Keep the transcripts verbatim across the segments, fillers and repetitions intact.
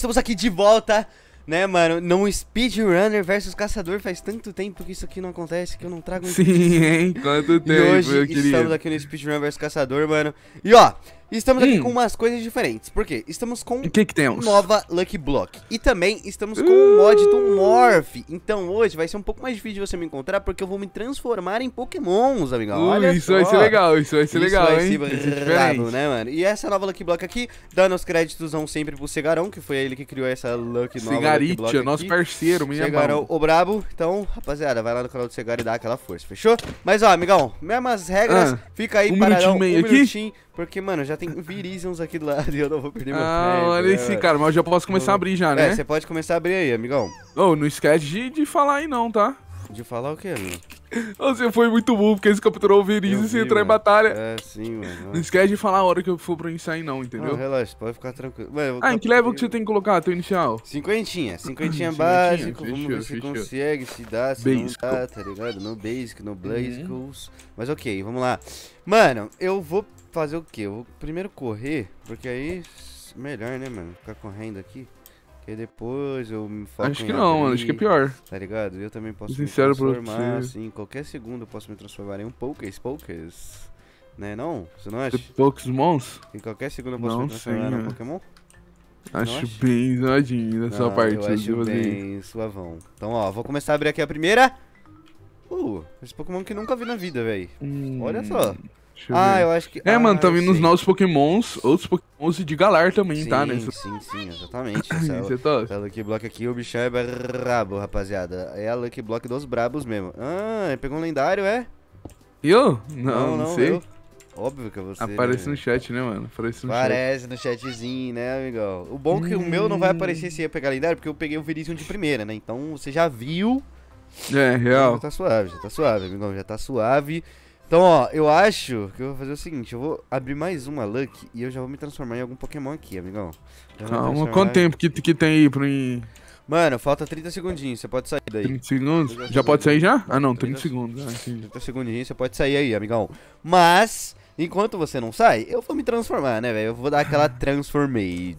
Estamos aqui de volta, né, mano? Num Speedrunner versus Caçador. Faz tanto tempo que isso aqui não acontece, que eu não trago... Sim, hein? Quanto tempo, E hoje meu estamos querido. aqui no Speedrunner versus Caçador, mano. E ó, estamos aqui Hum. com umas coisas diferentes. Por quê? Estamos com O que que temos? nova Lucky Block. E também estamos com o mod do Morph. Então hoje vai ser um pouco mais difícil de você me encontrar, porque eu vou me transformar em Pokémons, amigão. Uh, Olha isso só. vai ser legal, isso vai ser Isso legal, vai hein? ser Vai ser brabo, diferente. né, mano? E essa nova Lucky Block aqui, dando os créditos vão sempre pro Cegarão, que foi ele que criou essa Lucky nova Lucky Block Cegaritia, aqui. nosso parceiro, minha Cegarão, o brabo. Então, rapaziada, vai lá no canal do Cegar e dá aquela força, fechou? Mas ó, amigão, mesmas regras, Ah, fica aí um paradão, minutinho e meio um aqui? minutinho, porque, mano, já tem Virizons aqui do lado e eu não vou perder meu Ah, tempo, olha né, esse mano? cara, mas eu já posso começar a abrir já, É, né? você pode começar a abrir aí, amigão. Ô, não esquece de, de falar aí não, tá? De falar o quê, amigo? Você foi muito burro, porque você capturou o Verizon Eu e você vi, entrou em mano. batalha. É, sim, mano. Não esquece de falar a hora que eu for pra ensaiar não, Não, entendeu? relaxa, pode ficar tranquilo. Mano, eu vou Ah, em que capturar- level que você tem que colocar, teu inicial? Cinquentinha, cinquentinha Cinquentinha, básico, vamos fechou, ver se fechou. consegue, se dá, se Basic. não dá, tá ligado? No basic, no blasicals, mas ok, vamos lá. Mano, eu vou fazer o quê? Eu vou primeiro correr, porque aí, melhor, né, mano, ficar correndo aqui, que aí depois eu me foco Acho em que não, mano, abrir, acho que é pior. tá ligado? Eu também posso Sincero me pra transformar, você. assim, qualquer segundo eu posso me transformar em um Pokés, Pokés, né, não? Você não acha? Poucos mons? Em qualquer segundo eu posso Não me transformar sei, num né? Pokémon? Acho acha? bem zoadinho da sua Não, parte. eu acho devo dizer. bem suavão. Então, ó, vou começar a abrir aqui a primeira. Uh, esse Pokémon que nunca vi na vida, velho. Hum, Olha só. deixa eu Ah, ver. eu acho que... É, ah, mano, tá eu vindo os sei. novos pokémons, outros pokémons e de Galar também, Sim, tá, né? sim, sim, exatamente. Essa, Você tá... essa Lucky Block aqui, o bichão é brabo, rapaziada. É a Lucky Block dos brabos mesmo. Ah, ele pegou um lendário, é? E eu? Não, não, sei. eu. Óbvio que é você, Aparece né? no chat, né, mano? Aparece no chat. Parece no chatzinho, né, amigão? O bom é que o meu não vai aparecer se eu pegar lendário, porque eu peguei o Virizion de primeira, né? Então você já viu. É, Já real. tá suave, já tá suave, amigão, já tá suave. Então, ó, eu acho que eu vou fazer o seguinte, eu vou abrir mais uma Lucky e eu já vou me transformar em algum Pokémon aqui, amigão. Já vou me Calma, transformar- quanto tempo que, que tem aí pra ir? Mano, falta trinta segundinhos, você pode sair daí. trinta segundos? trinta Já pode sair já? segundos. Ah, não, trinta trinta segundos. Ah, entendi. trinta segundinhos, você pode sair aí, amigão. Mas, enquanto você não sai, eu vou me transformar, né, velho? Eu vou dar aquela transformade.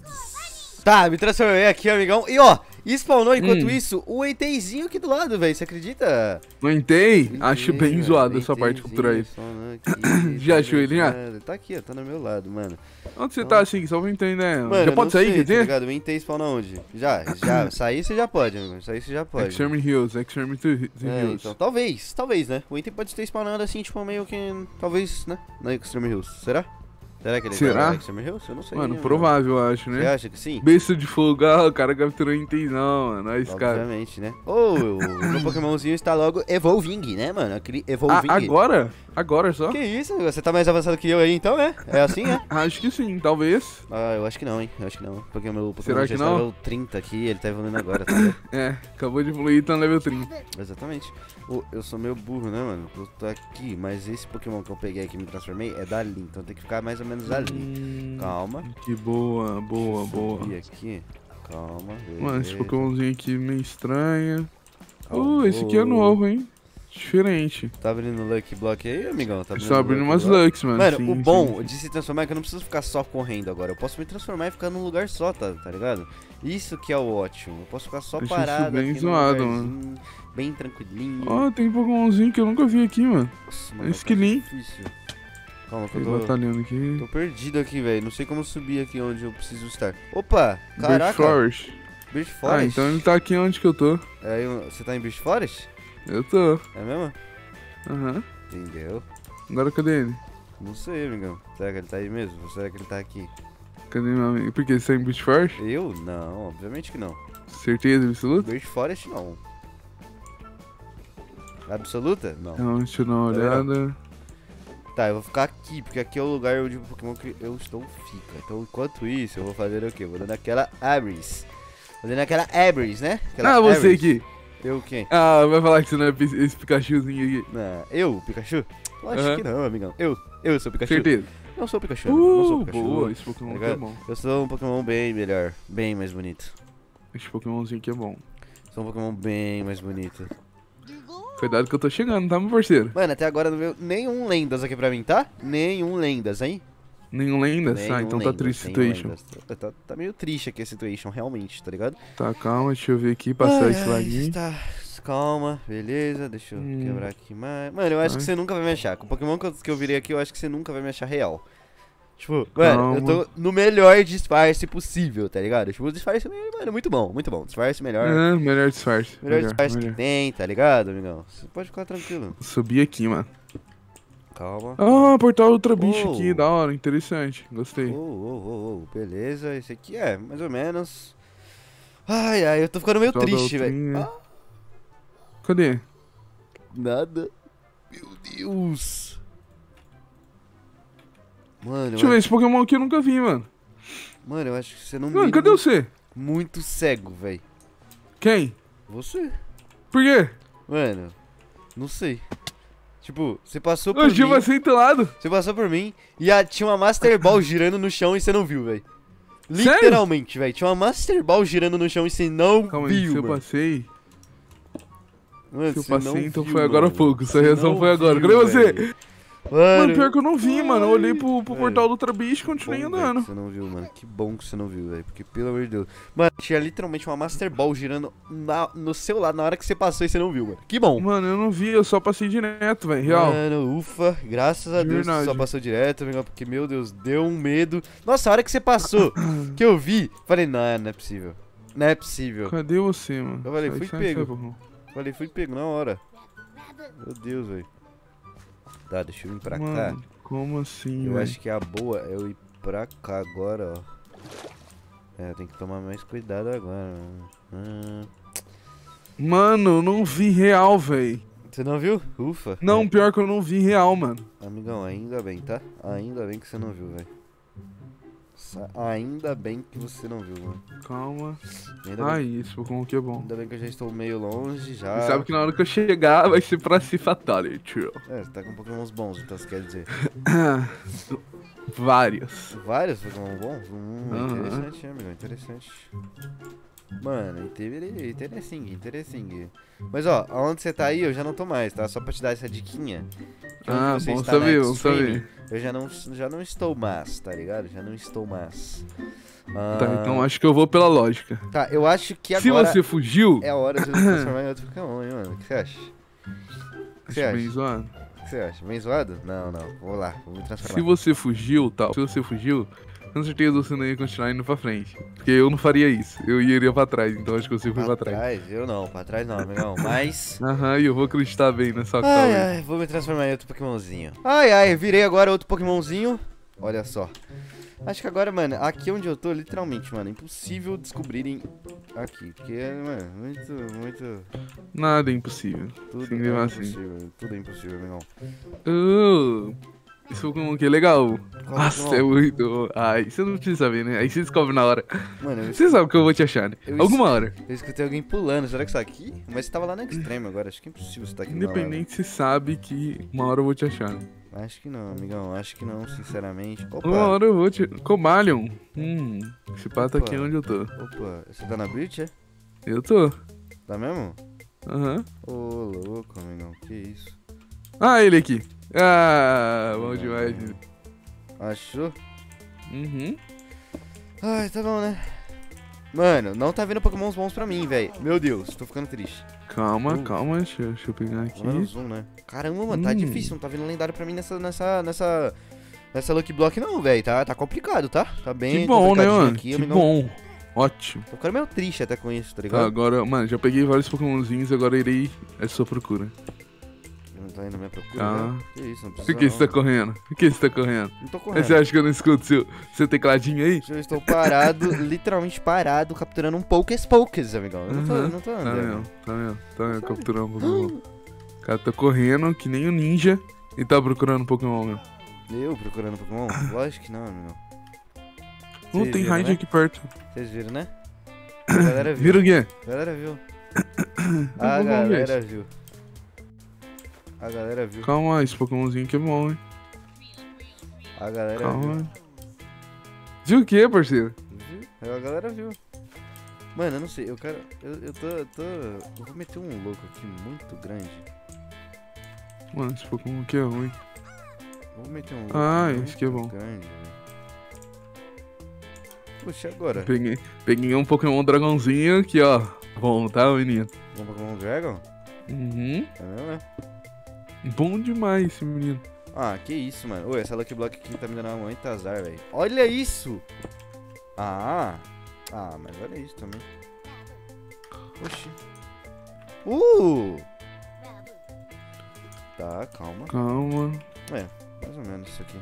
Tá, me transformei aqui, amigão. E, ó, spawnou enquanto Hum. isso o Enteizinho aqui do lado, velho. Você acredita? Não entrei? Acho Entei, bem mano, zoado essa parte de Enteizinho capturar isso. spawnando aqui, Já tá achou ele, já? ligado? Tá aqui, ó, tá no meu lado, mano. Onde você tá assim? Só pra entender. Mano, Já eu pode não sair, sei, quer tá dizer? ligado? O Entei spawna onde? Já, já. Sair você já pode, amigo. Sair você já pode. Extreme Hills, Extreme to- to É, Hills. então, talvez, talvez, né? O Entei pode ter spawnado assim, tipo, meio que, talvez, né? Na Extreme Hills. Será? Será que ele Será? tá na Extreme Hills? Eu não sei. Mano, né, provável, eu acho, Você né? acha que sim? Besta de fogo, ah, o cara capturou intenção, mano. Olha esse cara. Obviamente, né? Ou o meu Pokémonzinho está logo evolving, né, mano? Aquele Ah, evolving. agora? Agora só? Que isso, amigo? Você tá mais avançado que eu aí, então, né? É assim, né? Acho que sim, talvez. Ah, eu acho que não, hein? Eu acho que não. Porque o meu Pokémon Será já que está não? level trinta aqui, ele tá evoluindo agora, tá ligado? É, acabou de evoluir, tá no level trinta. Exatamente. Ô, eu sou meio burro, né, mano? Eu tô aqui, mas esse Pokémon que eu peguei aqui e me transformei é dali, então tem que ficar mais ou menos ali. Hum, Calma. Que boa, boa, boa. Subir aqui. Calma. Mano, esse beleza. Pokémonzinho aqui meio estranho. Calma. Uh, esse aqui é novo, hein? Diferente. Tá abrindo o Lucky Block aí, amigão? Tá Estou abrindo Lucky umas Block? Lux, mano. Mano, sim, o bom sim. de se transformar é que eu não preciso ficar só correndo agora. Eu posso me transformar e ficar num lugar só, tá, tá ligado? Isso que é o ótimo. Eu posso ficar só Acho isso parado bem aqui zoado, num lugarzinho, bem tranquilinho. Ó, tem Pokémonzinho que eu nunca vi aqui, mano. Nossa, é mano, tá esquilinho. difícil. Calma que Tem eu tô, batalhando aqui. tô perdido aqui, velho. Não sei como subir aqui onde eu preciso estar. Opa, Birch caraca. Forest. Birch Ah, Forest. então ele tá aqui onde que eu tô. Aí, você tá em Birch Forest? Eu tô. É mesmo? Aham. Entendeu? Agora cadê ele? Não sei, amigão. Será que ele tá aí mesmo? Ou será que ele tá aqui? Cadê meu amigo? Por que? Você tá em Birch Forest? Eu? Não, obviamente que não. Certeza absoluta? Birch Forest não. Absoluta? Não. Então, deixa eu dar uma Tá vendo? olhada. Tá, eu vou ficar aqui, porque aqui é o lugar onde o Pokémon que eu estou fica. Então, enquanto isso, eu vou fazer o quê? Vou dando aquela Abris. Vou dando aquela Abris, né? Aquela Ah, você Abris. aqui. Eu quem? Ah, vai falar que você não é pi- esse Pikachuzinho aqui. Não, eu, Pikachu? Lógico Aham. que não, amigão. Eu, eu sou o Pikachu. Certeza. Não sou o Pikachu, amigo, não sou o Uh, Pikachu. boa. Esse Pokémon Tá aqui é ligado? bom. Eu sou um Pokémon bem melhor, bem mais bonito. Esse Pokémonzinho aqui é bom. Sou um Pokémon bem mais bonito. Cuidado que eu tô chegando, tá, meu parceiro? Mano, até agora não veio nenhum lendas aqui pra mim, tá? Nenhum lendas, hein? Nenhum lendas? Nenhum Ah, então tá lendas, triste a nenhum situation. lendas. Tá, tá meio triste aqui a situation, realmente, tá ligado? Tá, calma, deixa eu ver aqui, passar Ai, esse ai, laguinho. tá. Calma, beleza, deixa eu Hum. quebrar aqui mais. Mano, eu acho Ai. que você nunca vai me achar. Com o Pokémon que eu, que eu virei aqui, eu acho que você nunca vai me achar real. Tipo, mano, eu Calma. tô no melhor disfarce possível, tá ligado? Tipo, o disfarce, mano, muito bom, muito bom. Disfarce melhor. Ah, melhor disfarce. Melhor Melhor, disfarce melhor. que tem, tá ligado, amigão? Você pode ficar tranquilo. Subi aqui, mano. Calma. Ah, portal Ultra Bicho Oh. aqui, da hora, interessante. Gostei. Oh, oh, oh, oh, beleza, esse aqui é, mais ou menos. Ai, ai, eu tô ficando meio Portal da triste, velho. Ultrinha. Ah, Cadê? nada. Meu Deus. Mano, Deixa eu ver, esse Pokémon aqui eu nunca vi, mano. Mano, eu acho que você não Mano, me cadê você? muito cego, velho. Quem? Você? Por quê? Mano, não sei. Tipo, você passou por Eu tinha mim. você entalado. Você passou por mim e a, tinha uma Master Ball girando no chão e você não viu, velho. Sério? Literalmente, velho. Tinha uma Master Ball girando no chão e você não Calma aí, viu, se eu mano. passei. Mano, Se eu você não passei, então viu, foi agora há mano. pouco. Essa Você reação não foi agora. viu, Cadê você? velho. Mano, Mano, pior que eu não vi, mano. Eu olhei pro, pro Ai. portal do Ultra Bicho e continuei bom, velho, andando. que você não viu, mano. Que bom que você não viu, velho. Porque, pelo amor de Deus. Mano, tinha literalmente uma Master Ball girando na- no seu lado na hora que você passou e você não viu, mano. Que bom. Mano, eu não vi, eu só passei direto, velho. Real. Mano, ufa. Graças a De Deus que você verdade. só passou direto, amigo. Porque, meu Deus, deu um medo. Nossa, a hora que você passou, que eu vi, falei, não, não é possível. Não é possível. Cadê você, mano? Eu falei, Sai, fui sai, pego. sai, Pokémon. Falei, fui pego na hora. Meu Deus, velho. Tá, deixa eu vir pra cá. Mano, como assim, Eu velho? acho que a boa é eu ir pra cá agora, ó. É, tem que tomar mais cuidado agora. Hum. Mano, eu não vi real, velho. Você não viu? Ufa. Não, pior que eu não vi real, mano. Amigão, ainda bem, tá? Ainda bem que você não viu, velho. Sa- Ainda bem que você não viu, mano. Calma. Ainda, Ai, bem, isso, Pokémon aqui é bom. ainda bem que eu já estou meio longe já. E sabe que na hora que eu chegar vai ser pra se fatality. É, você tá com pokémons bons, então você quer dizer. Vários. Vários pokémon bons? Hum, Aham. interessante, amigão, interessante. Mano, inter- interessante, interessante. Mas ó, aonde você tá aí eu já não tô mais, tá? Só pra te dar essa diquinha. Que onde Ah, você bom está saber, na bom Xtreme, saber. Eu já não, já não estou mais, tá ligado? Já não estou mais. Ah, Tá, então acho que eu vou pela lógica. Tá, eu acho que Se agora você fugiu, é a hora de eu transformar em outro Pokémon, hein, mano? O que você acha? O que você acho bem acha? zoado. O que você acha? Bem zoado? Não, não. Vou lá, vou me transformar. Se você fugiu, tal, se você fugiu, com certeza você não ia continuar indo pra frente. Porque eu não faria isso. Eu iria pra trás, então acho que você foi pra Pra trás. trás? Eu não, pra trás não, amigão. Mas. Aham, e eu vou acreditar bem nessa Ai, calma. ai, vou me transformar em outro Pokémonzinho. Ai, ai, virei agora outro Pokémonzinho. Olha só. Acho que agora, mano, aqui onde eu tô, literalmente, mano, é impossível descobrirem aqui. Porque, mano, muito, muito. Nada é impossível. Tudo Sem é levar assim. impossível. Tudo é impossível, amigão. Uh, esse Pokémon aqui é legal. Qual Nossa, Pokémon? é muito. Ai, você não precisa saber, né? Aí você descobre na hora. Mano, eu, Você sabe o que eu vou te achar, né? Eu Alguma hora. eu escutei alguém pulando. Será que você tá aqui? Mas você tava lá na Extreme agora. Acho que é impossível você tá aqui. Independente, você sabe que uma hora eu vou te achar. Não, acho que não, amigão. Acho que não, sinceramente. Uma Opa, hora eu vou te. Cobalion. Hum, esse pá tá Opa. aqui onde eu tô. opa. Você tá na Breach, é? Eu tô. Tá mesmo? Aham. Ô, louco, amigão. Que isso? Ah, ele aqui. Ah, bom demais. Achou? Uhum. Ai, tá bom, né? Mano, não tá vindo pokémons bons pra mim, velho. Meu Deus, tô ficando triste. Calma, Uh. calma, deixa, eu- deixa eu pegar aqui. Tô dando zoom, né? Caramba, mano, tá Hum. difícil. Não tá vindo lendário pra mim nessa, nessa, nessa, nessa Lucky Block não, velho. Tá, tá complicado, tá? Tá bem Que bom, né, complicadinho mano? aqui, Que amigão. bom. Ótimo. Tô ficando meio triste até com isso, tá Tá, ligado? agora, mano, já peguei vários Pokémonzinhos, agora irei à sua procura. Não tá indo à minha procura, Ah. né? Que isso, não precisa Por que não. você tá correndo? Por que você tá correndo? Não tô Aí correndo. você acha que eu não escuto seu, seu tecladinho aí? Eu estou parado, literalmente parado, capturando um Pokés Pokés, amigão. Eu não tô, Aham. eu não tô Tá andando. vendo? Tá vendo? Tá vendo? Capturando um Pokémon. O cara tá correndo que nem o ninja e tá procurando Pokémon, meu. Eu procurando Pokémon? Lógico que não, amigão. Não Vocês tem viram, raid né? aqui perto. Vocês viram, né? A galera viu. Vira o quê? A galera viu. Eu A vou ver galera viu. A galera viu. Calma, esse Pokémonzinho aqui é bom, hein? A galera viu. Calma. Viu o quê, parceiro? Viu? A galera viu. Mano, eu não sei, eu quero. Eu, eu tô, eu tô. Eu vou meter um louco aqui muito grande. Mano, esse Pokémon aqui é ruim. Vou meter um louco Ah, muito esse aqui é bom. grande, velho. Puxa, agora. Peguei, peguei um Pokémon dragãozinho aqui, ó. Bom, tá, menino? Um Pokémon Dragon? Uhum. É mesmo, né? Bom demais esse menino. Ah, que isso, mano. Ô, essa Lucky Block aqui tá me dando muito azar, velho. Olha isso! Ah! Ah, mas olha isso também. Oxi. Uh! Tá, calma. Calma. É, mais ou menos isso aqui.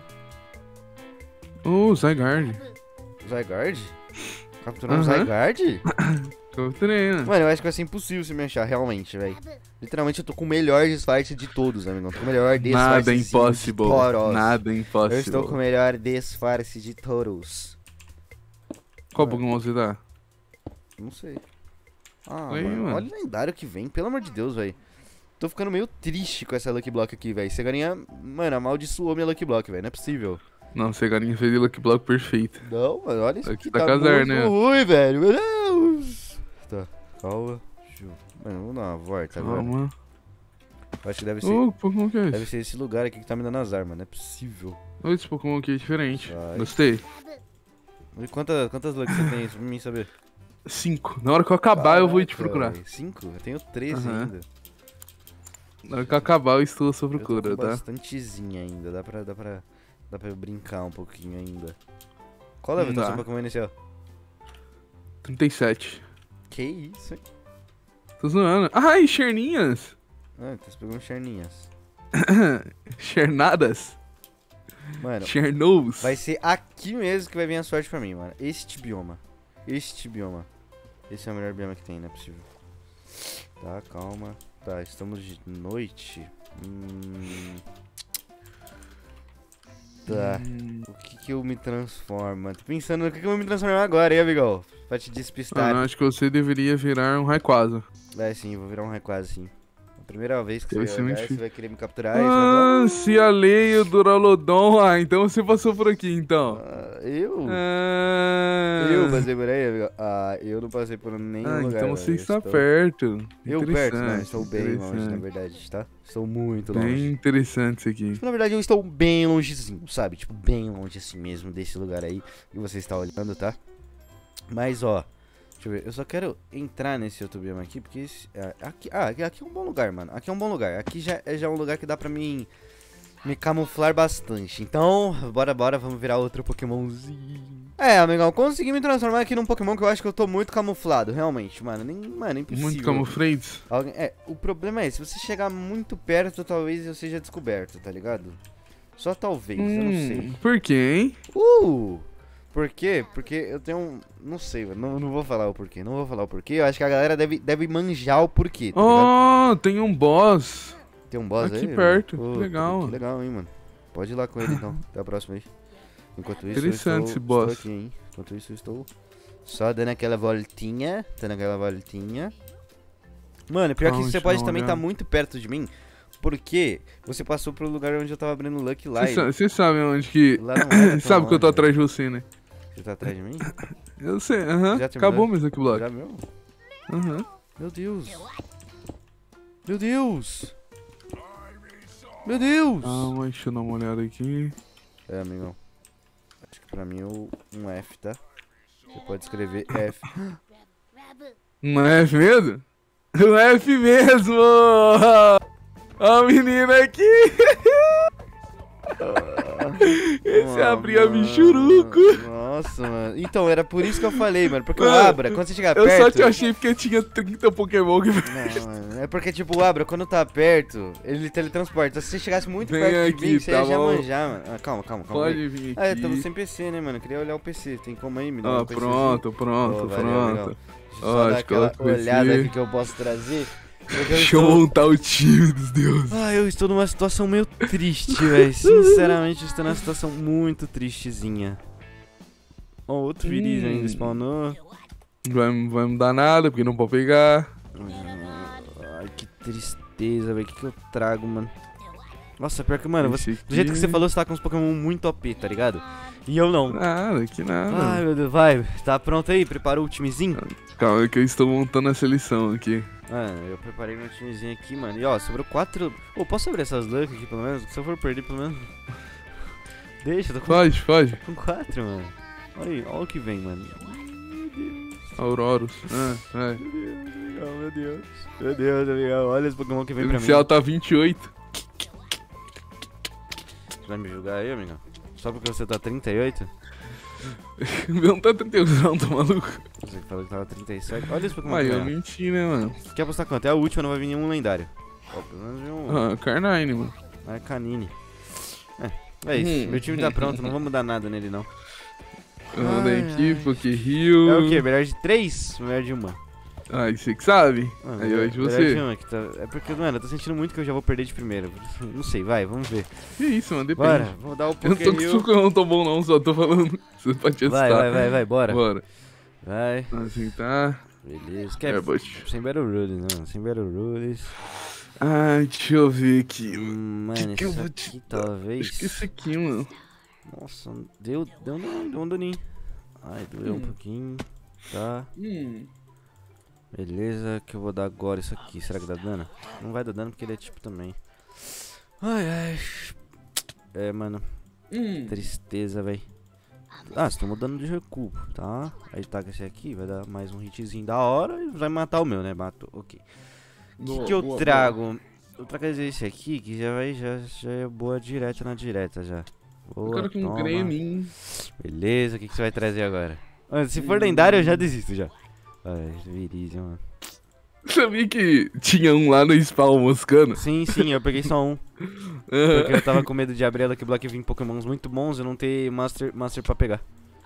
Ô, Zygarde. Zygarde? Capturando Aham. Zygarde? Capturei, né? Mano, eu acho que vai ser impossível se me achar, realmente, velho. Literalmente eu tô com o melhor disfarce de todos, amigão. Tô com o melhor disfarce Nada de impossible. todos. Nada impossible. Eu estou com o melhor disfarce de todos. Qual Pokémon você tá? Não sei. Ah, Aí, mano, mano. olha o lendário que vem, pelo amor de Deus, velho. Tô ficando meio triste com essa Lucky Block aqui, velho. Você galinha, mano, amaldiçoou minha Lucky Block, velho. Não é possível. Não, você galinha fez o Lucky Block perfeito. Não, mano, olha isso Aqui aqui. tá Tá casar, muito né? ruim, velho. Meu Deus. Tá, calma. Deixa eu... Mano, vamos dar uma volta agora. Calma. Acho que deve ser, Ô, que Pokémon que é deve esse? ser esse lugar aqui que tá me dando azar, mano. Não é possível. Ô, esse Pokémon aqui é diferente. Vai. Gostei. E quantas, quantas Lucky você tem? Isso pra mim saber. Cinco. Na hora que eu acabar, eu vou te Caraca, procurar. velho. Cinco? Eu tenho treze Aham. ainda. Na hora que eu acabar, eu estou à sua Eu tô procura, com tá? bastantezinha ainda. Dá pra, dá, pra, dá pra eu brincar um pouquinho ainda. Qual level tá Dá. seu Pokémon inicial? trinta e sete. Que isso, hein? Tô zoando. Ai, Cherninhas! Ah, então você pegou um Cherninhas. Chernadas? Mano, Chernows? vai ser aqui mesmo que vai vir a sorte pra mim, mano. Este bioma. Este bioma. Esse é o melhor bioma que tem, não é possível. Tá, calma. Tá, estamos de noite. Hum... Tá. Hum, O que que eu me transformo? Tô pensando no que que eu vou me transformar agora, hein, amigão? Pra te despistar. mano, acho que você deveria virar um Rayquaza. Vai sim, vou virar um Rayquaza sim. A primeira vez que Deve você ser muito olhar, você difícil. vai querer me capturar. e você vai falar, Ah, se a lei o Duraludon. Ah, então você passou por aqui, então. "Ah, eu? Ah, Eu passei por aí, amigo? Ah, eu não passei por nenhum ah, lugar. então você velho. está Estou- perto. Eu perto, não, Interessante, estou bem longe, na interessante. verdade, tá? Estou muito Bem longe. interessante isso aqui. Tipo, na verdade, eu estou bem longezinho, sabe? Tipo, bem longe assim mesmo desse lugar aí que você está olhando, tá? Mas, ó, deixa eu ver. Eu só quero entrar nesse outro bioma aqui, porque esse, é, aqui, ah, aqui, aqui é um bom lugar, mano. Aqui é um bom lugar. Aqui já é já um lugar que dá pra mim me camuflar bastante. Então, bora, bora, vamos virar outro Pokémonzinho. É, amigão, consegui me transformar aqui num Pokémon que eu acho que eu tô muito camuflado, realmente, mano. Nem, mano, é impossível. Muito camuflados. Alguém- É, o problema é, se você chegar muito perto, talvez eu seja descoberto, tá ligado? Só talvez, eu não sei. Hum, por quê, hein? Uh! Por quê? Porque eu tenho um... Não sei, mano, não, não vou falar o porquê, não vou falar o porquê. Eu acho que a galera deve, deve manjar o porquê, tá ligado? Oh, tem um boss. Tem um boss aqui aí? perto, Pô, que legal. Que legal, hein, mano. Pode ir lá com ele, então. Até a próxima aí. Enquanto isso, eu Interessante estou, esse boss. estou aqui, hein. Enquanto isso, eu estou só dando aquela voltinha. Dando aquela voltinha. Mano, pior que Calma, você deixa eu pode dar uma também estar olhada. muito perto de mim. Porque você passou pro lugar onde eu tava abrindo Lucky Line. Você sabe onde que. Lá não era tão Sabe que eu tô longe, atrás de você, né? Você tá atrás de mim? Eu sei, aham. Já terminou? Acabou mesmo aqui o bloco. Já mesmo? Aham. Meu Deus. Meu Deus. Meu Deus. Calma, deixa eu dar uma olhada aqui. É, amigão. Acho que pra mim é o- um F, tá? Você pode escrever F. Um F mesmo? Um F mesmo! Ó a menina aqui! Esse Ah, abria mano. bichuruco! Nossa, mano. Então, era por isso que eu falei, mano. Porque o Mano, Abra, quando você chegar Eu perto... só te achei porque tinha trinta Pokémon que. Não, mano. É porque, tipo, o Abra, quando tá perto, ele teletransporta. Então, se você chegasse muito Vem perto de aqui, mim, você tá ia já bom? manjar, mano. Ah, calma, calma, calma. Pode vir Ah, é, aqui. estamos sem P C, né, mano? Eu queria olhar o P C. Tem como aí me dar Ó, um PCzinho? pronto, pronto, Oh, valeu, legal. pronto. Deixa eu Ó, só dar acho que aquela eu coloquei olhada esse- aqui que eu posso trazer. Porque eu Deixa eu estou... montar o time dos deuses. Ah, eu estou numa situação meio triste, velho. Sinceramente, eu estou numa situação muito tristezinha. Ó, outro Viriz Hum. ainda spawnou. Vai, vai mudar nada, porque não pode pegar. Ai, que tristeza, velho. O que, que eu trago, mano? Nossa, pior que, mano, você, Esse do jeito que você aqui- falou, você tá com uns Pokémon muito O P, tá ligado? E eu não. Nada, que nada. Ai, meu Deus, vai. Tá pronto aí? Preparou o timezinho? Calma que eu estou montando a seleção aqui. Mano, eu preparei meu timezinho aqui, mano. E ó, sobrou quatro... Ô, posso abrir essas Luck aqui, pelo menos? Se eu for perder, pelo menos... Deixa, eu tô com, Foge, foge. com quatro, mano. Aí, olha o que vem, mano. Aurorus. Ah, vai. Oh, meu Deus. Meu Deus, amigão. Olha esse Pokémon que vem O pra mim. inicial tá vinte e oito. Você vai me julgar aí, amigão? Só porque você tá trinta e oito? O meu não tá trinta e oito não, tá maluco? Você falou que tava trinta e sete. Olha esse Pokémon Mas que eu vem. menti, né, mano? Quer apostar quanto? É a última, não vai vir nenhum lendário. Ó, pelo menos vem um... Ah, Carnine, mano. Ah, é Canine. É, é isso. Hum. Meu time tá pronto, não vou mudar nada nele, não. Eu mandei Ai, aqui, ai. Pokério. É o quê? Melhor de três? Melhor de uma? Ah, você que sabe. Ah, Aí vai de melhor você. de uma, que tá... É porque, mano, eu tô sentindo muito que eu já vou perder de primeira. Não sei, vai, vamos ver. Que isso, mano, depende. Bora, vou dar o Eu não tô com Pokério. suco, eu não tô bom não, só tô falando. Você pode testar. Vai, vai, vai, vai, bora. Bora. Vai, Assim tá. beleza. Quer... Airbot. Sem Battle Rules, não. Sem Battle Rules. Ai, deixa eu ver aqui. Hum, Que mano, que eu isso vou aqui te talvez... Acho que esse aqui, mano. Nossa, deu, deu, um- deu um daninho. Ai, doeu um Hum. pouquinho. Tá, Hum. beleza. Que eu vou dar agora isso aqui. Será que dá dano? Não vai dar dano porque ele é tipo também. Ai, ai. É, mano. Hum. Tristeza, véi. Ah, você tomou dano de recuo, tá? Aí tá com esse aqui, vai dar mais um hitzinho da hora e vai matar o meu, né? Matou, ok. O que, Boa, que eu boa, trago? Eu trago esse aqui que já vai, já, já é boa direta na direta já. Eu Boa, quero que um toma. Gremin. Beleza, o que, que você vai trazer agora? Mano, se for lendário eu já desisto já. Ai, Virizion, mano. Sabia que tinha um lá no spawn moscando? Sim, sim, eu peguei só um. Porque eu tava com medo de abrir ela que bloco e vir pokémons muito bons e não ter master, master pra pegar.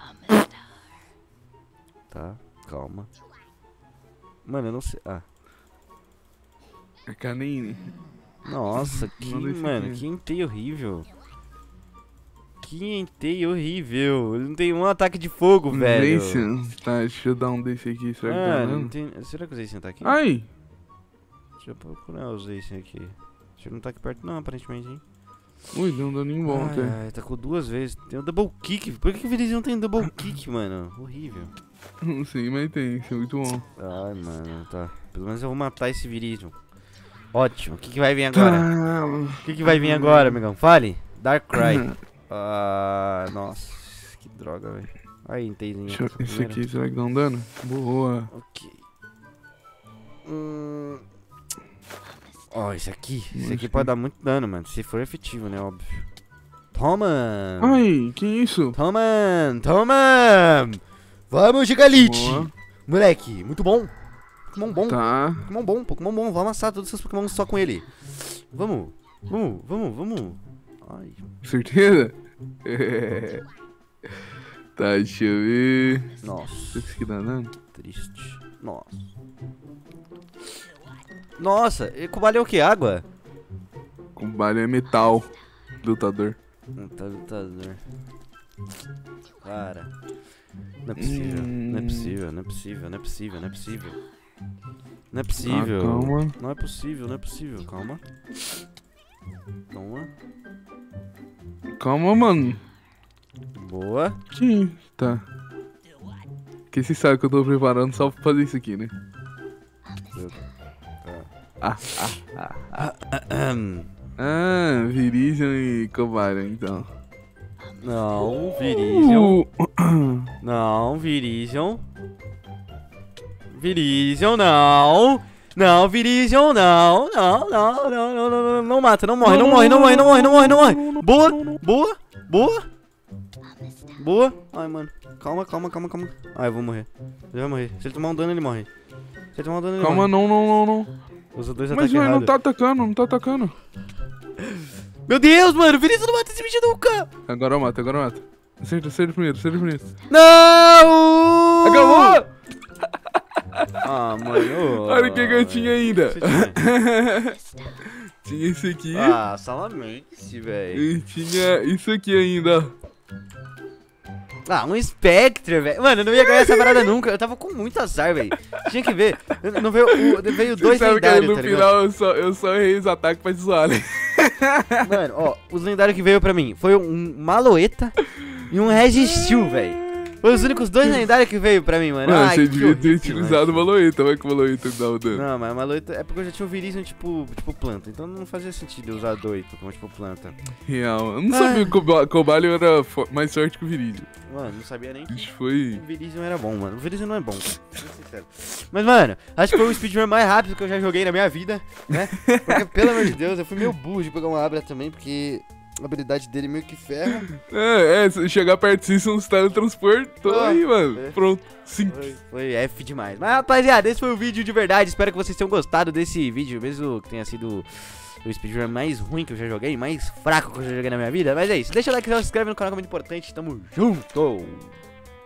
Tá, calma. Mano, eu não sei. Ah. É Canine. Nossa, que, Manda esse mano, aqui. que enteio horrível. Que enteio horrível. Ele não tem um ataque de fogo, velho. Zacian. Tá, deixa eu dar um desse aqui. Será que dá Mano, não dano? tem... será que o Zacian tá aqui? Ai! Deixa eu procurar o Zacian aqui. Acho que ele não tá aqui perto não, aparentemente, hein? Ui, deu um daninho bom ai, até. ai, tacou duas vezes. Tem o double kick. Por que que o Virizion tem double kick, mano? Horrível. Não sei, mas tem. Isso é muito bom. Ai, mano, tá. Pelo menos eu vou matar esse Virizion. Ótimo. O que que vai vir agora? Tá. O que que vai vir agora, amigão? Fale. Darkrai. Ah, nossa. Que droga, velho. Aí, entendi. Deixa eu... Esse aqui, será que dá um dano? Boa. Ok. Hum... Ó, esse aqui. Esse aqui pode dar muito dano, mano. Se for efetivo, né? Óbvio. Toma! Ai, que isso? Toma! Toma! Vamos, Gigalite! Boa. Moleque, muito bom. Pokémon bom. Tá. Pokémon bom, Pokémon bom. Vou amassar todos os seus Pokémon só com ele. Vamos, vamos, vamos, vamos. Ai, Certeza? Tá, deixa eu ver. nossa, Esse aqui dá dano? triste. Nossa. Nossa, e Cobalion é o que? Água? Com balho é metal. Lutador. Não tá lutador. Cara. Não é possível, Hum. não é possível, não é possível, não é possível, não é possível. Não é Ah, possível. calma. Não é possível, não é possível. Calma. Calma. Calma, mano. Boa. Que tá. Porque você sabe que eu tô preparando só pra fazer isso aqui, né? Ah, ah, ah. Ahem. Ah, Virizion e Cobalion, então. Não, Virizion. Uh, Não, Virizion. Virizion, não. Não, Virizion, não. Não, não, não, não, não, não, não mata, não morre, não morre, não morre, não morre, não morre, não morre. Boa, boa, boa. Boa. Ai, mano. Calma, calma, calma, calma. Ai, eu vou morrer. Ele vai morrer. Se ele tomar um dano, ele morre. Se ele tomar um dano, ele Calma, morre. não, não, não, não. Usa dois Mas ataques ué, não errados. tá atacando, não tá atacando. Meu Deus, mano. Virizion não mata esse bicho nunca. Agora eu mato, agora eu mato. Acerta, acerta primeiro, acerta primeiro. Não! Acabou! Ah, mano. Olha o que que eu tinha ainda. Você tinha? Tinha esse aqui. Ah, salamente, velho. E tinha isso aqui ainda. Ah, um Spectre, velho. Mano, eu não ia ganhar essa parada nunca. Eu tava com muito azar, velho. Tinha que ver. Não veio, o- veio dois Você sabe que aí lendários, no tá ligado? final eu só, eu só errei os ataques pra te zoar, né? Mano, ó, os lendários que veio pra mim foi um Maloeta e um Registeel, velho. Foi os únicos dois lendários que veio pra mim, mano. Mano, Ai, você que devia ter horrível, utilizado o mano. Maloeta, vai que o Maloeta dá o dano. Não, mas a Maloeta é porque eu já tinha o Virizion tipo, tipo planta, então não fazia sentido eu usar dois como tipo planta. Real, eu não sabia que o Coba- Cobalho era fo- mais forte que o Viridion. Mano, não sabia nem que Isso foi... o Virizion era bom, mano. O Virizion não é bom, cara. Sendo sincero. Mas, mano, acho que foi o speedrun mais rápido que eu já joguei na minha vida, né? Porque, pelo amor de Deus, eu fui meio burro de pegar uma Abra também, porque a habilidade dele meio que ferra. É, é, se chegar perto de si, você não se teletransportou Ah, aí, mano. é. Pronto, sim. Foi, foi F demais. Mas, rapaziada, esse foi o vídeo de verdade. Espero que vocês tenham gostado desse vídeo, mesmo que tenha sido o speedrun mais ruim que eu já joguei, mais fraco que eu já joguei na minha vida. Mas é isso. Deixa o like, se inscreve no canal, que é muito importante. Tamo junto!